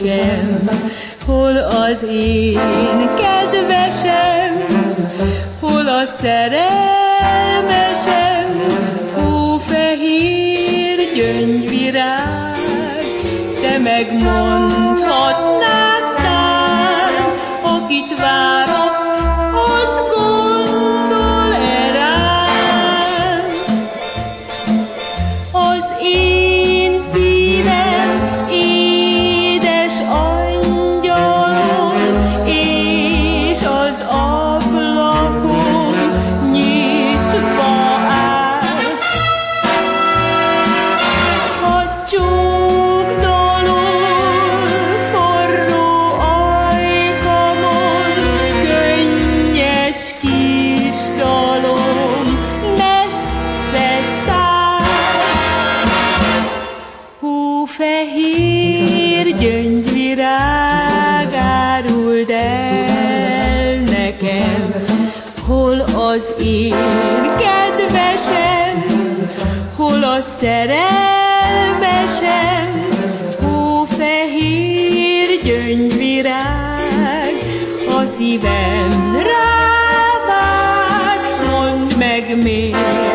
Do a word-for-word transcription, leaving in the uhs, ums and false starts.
nekem, hol az én kedvesem, hol a szerelmesem, hófehér gyöngyvirág, te megmondhatnád tán, akit várok, az gondol-e rám. Az én szívem édes angyalom, és az ablakon nyitva áll. A csókdalon, forró ajkamon, könnyes kis dalom messze száll. Hófehér gyöngyvirág, áruld el nekem, hol az én kedvesem, hol a szerelmesem, hófehér gyöngyvirág, a szívem rávár, mondd meg miért.